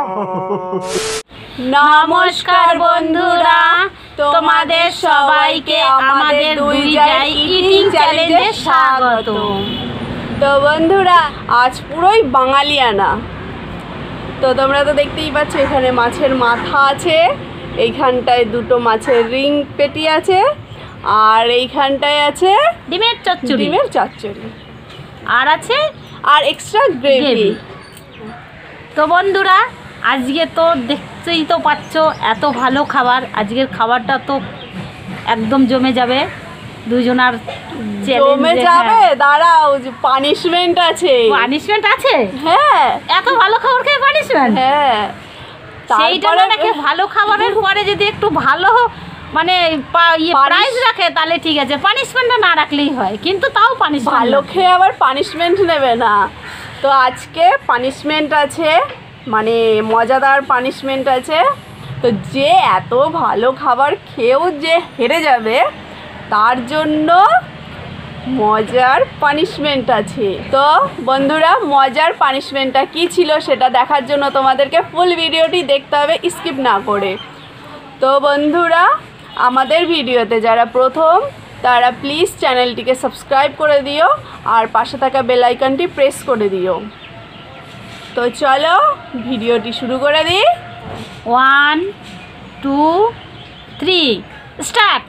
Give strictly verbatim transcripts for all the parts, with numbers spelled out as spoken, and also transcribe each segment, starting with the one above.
নমস্কার বন্ধুরা, তোমাদের সবাইকে আমাদের দুই জায় ইটিং চ্যালেঞ্জে স্বাগত। তো বন্ধুরা, আজ পুরোই বাঙালিয়ানা। তো তোমরা তো দেখতেই পাচ্ছ, এখানে মাছের মাথা আছে, এইখানটায় দুটো মাছের রিং পেটি আছে, আর এইখানটায় আছে ডিমের চচ্চড়ি ডিমের চচ্চড়ি আর আছে আর এক্সট্রা গ্রেভি। তো বন্ধুরা, আজকে তো দেখতেই তো পাচ্ছ এত ভালো খাবার। আজকের খাবারটা তো একদম জমে যাবে, দুজনার জমে যাবে। দাঁড়াও, যে পানিশমেন্ট আছে। পানিশমেন্ট আছে? হ্যাঁ, এত ভালো খাবার খেয়ে পানিশমেন্ট? হ্যাঁ, সেইটা নাকি ভালো খাবারের পরে যদি একটু ভালো মানে প্রাইজ রাখে তাহলে ঠিক আছে, পানিশমেন্টটা না রাখলেই হয়, কিন্তু তাও পানিশমেন্ট। ভালো খেয়ে আবার পানিশমেন্ট নেবে না। তো আজকে পানিশমেন্ট আছে, মানে মজাদার পানিশমেন্ট আছে। তো যে এত ভালো খাবার খেয়েও যে হেরে যাবে, তার জন্য মজার পানিশমেন্ট আছে। তো বন্ধুরা, মজার পানিশমেন্টটা কী ছিল সেটা দেখার জন্য তোমাদেরকে ফুল ভিডিওটি দেখতে হবে, স্কিপ না করে। তো বন্ধুরা, আমাদের ভিডিওতে যারা প্রথম, তারা প্লিজ চ্যানেলটিকে সাবস্ক্রাইব করে দিও আর পাশে থাকা বেল আইকনটি প্রেস করে দিও। তো চলো ভিডিওটি শুরু করে দিই। One two three start.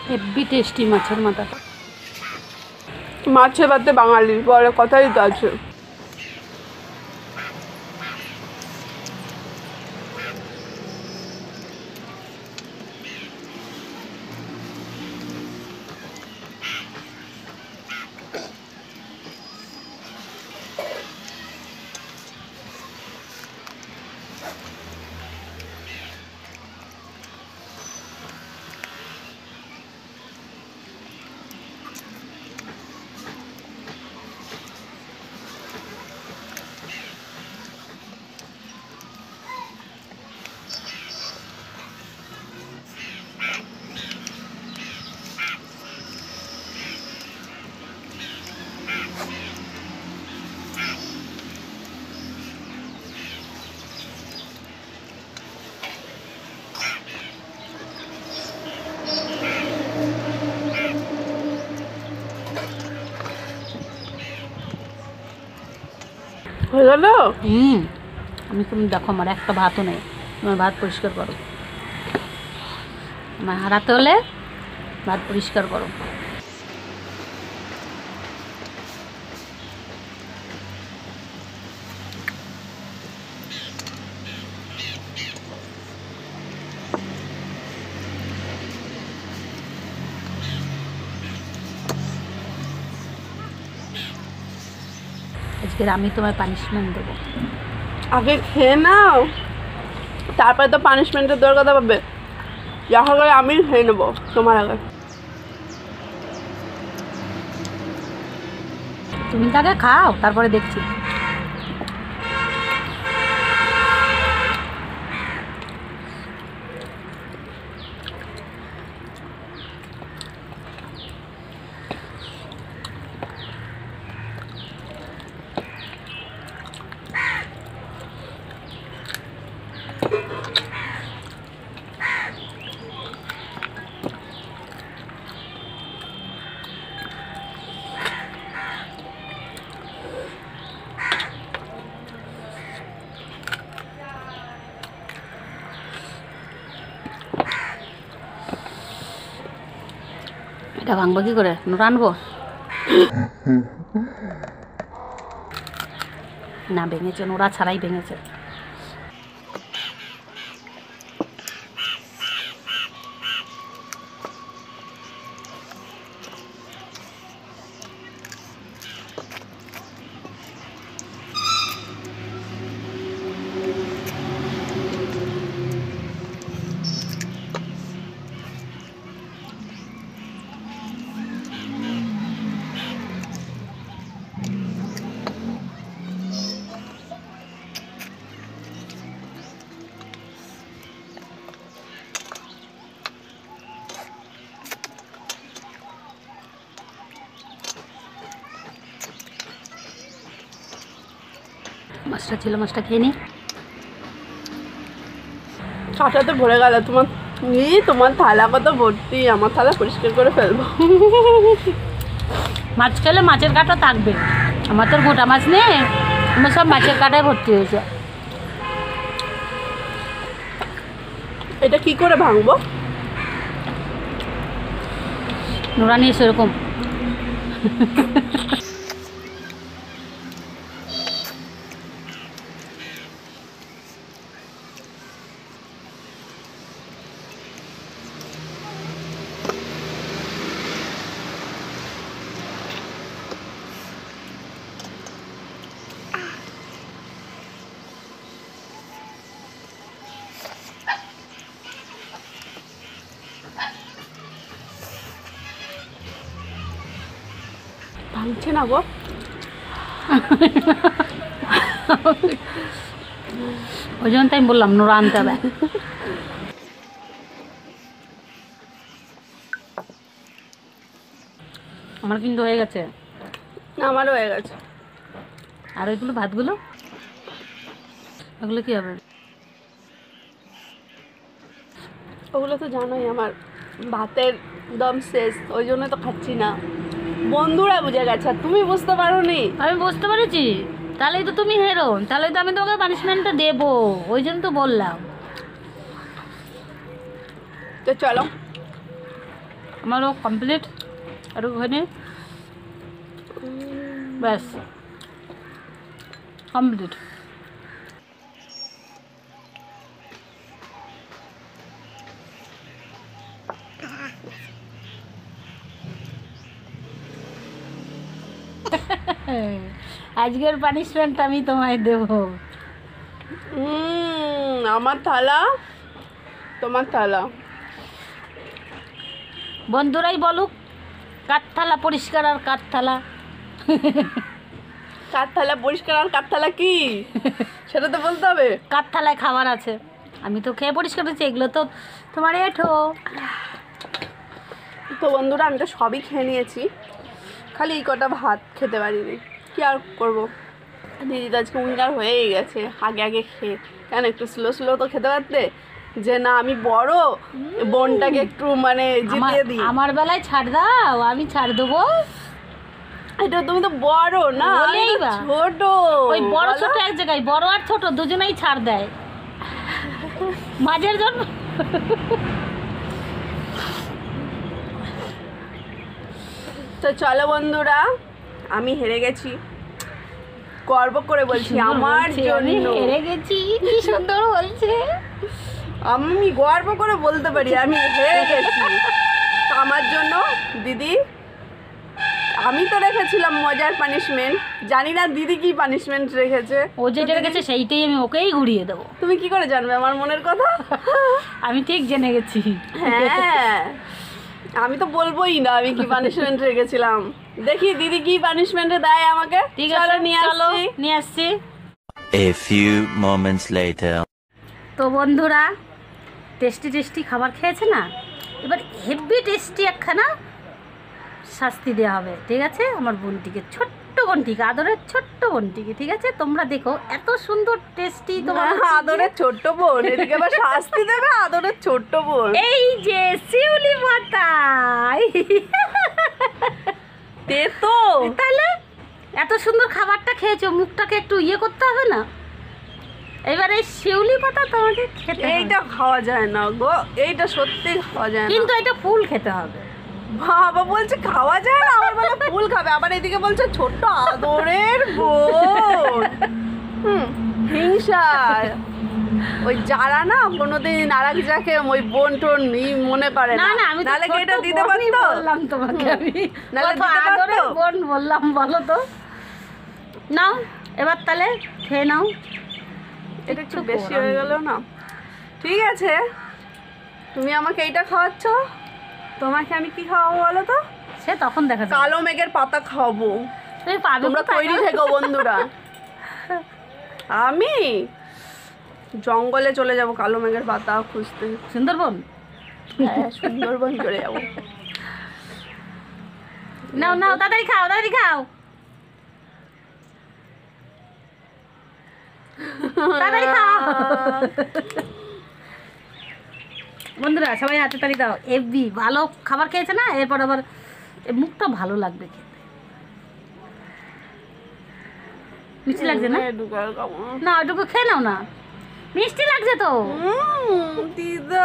Heavy tasty মাছের মাথা। মাছে ভাতে বাঙালি বলে কথাই তো আছে। হয়ে গেল। হুম আমি তুমি দেখো আমার একটা ভাতও নেই, তোমার ভাত পরিষ্কার করো। আমার হারাতে হলে ভাত পরিষ্কার করো। আজকের আমি তোমার পানিশমেন্ট দেবো। আগে খেয়ে নাও, তারপরে তো পানিশমেন্টের দরকার পাবে। দেখা করে আমি খেয়ে নেবো তোমার আগে। তুমি তাকে খাও, তারপরে দেখছি। এটা ভাঙবো কি করে? নোট আনবো না, ভেঙেছে, নোড়া ছাড়াই ভেঙেছে। মাছটা ছিল, মাছটা খেয়ে নি। কাঁটাতে ভরে গেল তোমার। ই তোমার থালা কত ভর্তি, আমার থালা পরিষ্কার করে ফেলবো। মাছ খেলে মাছের কাঁটা থাকবে, আমার তো গোটা মাছ নেই, আমার সব মাছের কাঁটায় ভর্তি হয়েছে। এটা কি করে ভাঙবো? নোড়া নিয়ে সেরকম ভাঙছে না গো। ওই জন্য তাই বললাম নোড়া আনতে হবে। আমার কিন্তু হয়ে গেছে। আমারও হয়ে গেছে। আর ওইগুলো ভাতগুলো, ওগুলো কি হবে? ওগুলো তো জানোই আমার ভাতের দম শেষ, ওই জন্য তো খাচ্ছি না। বন্ধুরা বুঝে গেছে, আর তুমি বুঝতে পারো নি। আমি বুঝতে পেরেছি, তাহলেই তো তুমি হেরো, তাহলেই তো আমি তোমাকে পানিশমেন্টটা দেবো, ওই জন্য তো বললাম। তো চলো, আমারও কমপ্লিট আর ওখানে ব্যাস কমপ্লিট। আজকের পানিশমেন্ট আমি তোমায় দেব। আমার থালা তোমার থালা। বন্ধুরাই বলুক কার থালা পরিষ্কার আর কার থালা। কার থালা পরিষ্কার আর কার থালা কি সেটা তো বলতে হবে। কার থালায় খাবার আছে আমি তো খেয়ে পরিষ্কার করছি, এগুলো তো তোমার এঠো। তো বন্ধুরা আমি তো সবই খেয়ে নিয়েছি, খালি এই কটা ভাত খেতে পারিনি। কি আর করবো, দিদি তো আজকে উইনার হয়েই গেছে আগে আগে খেয়ে। কেন একটু স্লো স্লো তো খেতে পারতে, যে না আমি বড় বোনটাকে একটু মানে জিতিয়ে দিই। আমার বেলায় ছাড় দাও, আমি ছাড় দেবো। এটা তুমি তো বড় না, ছোট। ওই বড় ছোট এক জায়গায়, বড় আর ছোট দুজনেই ছাড় দেয়, মাঝের জন্য। তো চলো বন্ধুরা, আমি হেরে গেছি, গর্ব করে বলছি আমার জন্য হেরে গেছি। কি সুন্দর বলছে, আমি গর্ব করে বলতে পারি আমি হেরে গেছি। আমার জন্য দিদি, আমি তো রেখেছিলাম মজার পানিশমেন্ট, জানি না দিদি কি পানিশমেন্ট রেখেছে। ও যেটা রেখেছে সেইটাই আমি ওকেই ঘুরিয়ে দেবো। তুমি কি করে জানবে আমার মনের কথা? আমি ঠিক জেনে গেছি। হ্যাঁ, আমি তো বলবোই না আমি কি পানিশমেন্ট রেখেছিলাম। দেখি দিদি কি পানিশমেন্ট দেয় আমাকে। ঠিক আছে, নিয়ে আসছি নিয়ে আসছি A few moments later. তো বন্ধুরা টেস্টি টেস্টি খাবার খেয়েছে না, এবার হেভি টেস্টি একখানা শাস্তি দেওয়া হবে। ঠিক আছে, আমার বোনটিকে, ছোট্ট বোনটিকে, আদরের ছোট্ট বোনটিকে। ঠিক আছে, তোমরা দেখো এত সুন্দর টেস্টি তোমার আদরের ছোট্ট বোন, এদিকে আবার শাস্তি দেবে আদরের ছোট্ট বোন। এই যে শিউলি পাতা দে তো, তাহলে এত সুন্দর খাবারটা খেয়েছো, মুখটাকে একটু ইয়ে করতে হবে না? এবার এই শিউলি পাতা তোমাকে খেতে হবে। এইটা খাওয়া যায় না গো, এইটা সত্যি খাওয়া যায় না, কিন্তু এটা ফুল খেতে হবে। বাবা বলছে খাওয়া যায় না, আমার বলে ফুল খাবে, আবার এদিকে বলছে ছোট্ট আদরের বোন। হুম, হিংসা। ওই যারা না কোনোদিন আর এক যাকে ওই বোন টোন মনে করে না না, আমি নাহলে এটা দিতে পারতো, বললাম তোমাকে, আমি নাহলে কত দিতে আদরের পারতো। বোন বললাম, বলো তো। নাও এবার তাহলে খেয়ে নাও। এটা একটু বেশি হয়ে গেল না? ঠিক আছে, তুমি আমাকে এইটা খাওয়াচ্ছ, তোমাকে আমি কি খাওয়াবো বলো তো? সে তখন দেখা যাবে। কালো মেঘের পাতা খাওয়াবো। তুমি পাবে তোমরা কোথায়? তৈরি থেকো বন্ধুরা। আমি জঙ্গলে চলে যাব কালো মেঘের পাতা খুঁজতে। সুন্দরবন? হ্যাঁ, সুন্দরবন চলে যাবো। নাও নাও, তাড়াতাড়ি খাও, তাড়াতাড়ি খাও, তাড়াতাড়ি খাও। বন্ধুরা সবাই হাতে তালি দাও। এফবি ভালো খাবার খেয়েছে না, এরপর আবার এ মুখটা ভালো লাগবে খেতে। মিষ্টি লাগছে না? না ওইটুকু খেয়ে নাও না, মিষ্টি লাগছে তো। দিদা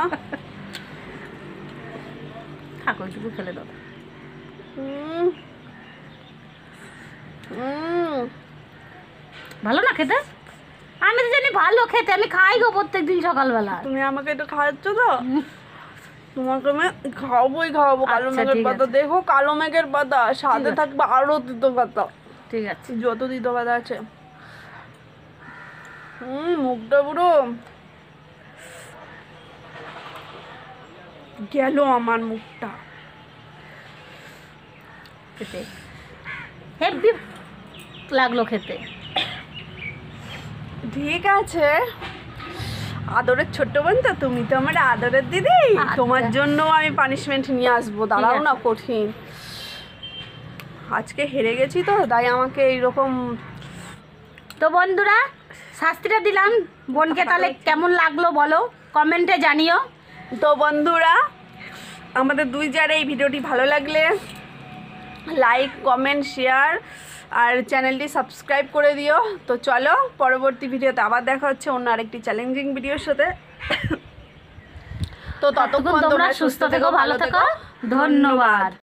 থাকো, ওইটুকু খেলে দাও। ভালো না খেতে? আমি তো জানি ভালো খেতে, আমি খাই গো প্রত্যেকদিন সকালবেলা। তুমি আমাকে এটা খাওয়াচ্ছ তো, তোমাকে আমি খাওয়াবোই খাওয়াবো কালো আচ্ছা, মেঘের ঠিক পাতা। আছে। দেখো কালো মেঘের পাতা, সাথে আছে। থাকবে আরো তিতো পাতা, ঠিক আছে। যত তিতো পাতা আছে। হুম, মুখটা পুরো গেল আমার মুখটা। খেতে হেভি লাগলো খেতে। ঠিক আছে, আদরের ছোট্ট বোন তো তুমি, তো আমার আদরের দিদি, আচ্ছা। তোমার জন্য আমি পানিশমেন্ট নিয়ে আসবো, দাঁড়াও আছে। না। কঠিন, আজকে হেরে গেছি তো তাই আমাকে এইরকম। তো বন্ধুরা শাস্তিটা দিলাম বোনকে, তাহলে কেমন লাগলো বলো কমেন্টে জানিও। তো বন্ধুরা আমাদের দুই যার এই ভিডিওটি ভালো লাগলে লাইক কমেন্ট শেয়ার আর চ্যানেলটি সাবস্ক্রাইব করে দিও। তো চলো পরবর্তী ভিডিওতে আবার দেখা হচ্ছে অন্য আরেকটি চ্যালেঞ্জিং ভিডিওর সাথে। তো ততক্ষণ তোমরা সুস্থ থেকো, ভালো থেকো, ধন্যবাদ।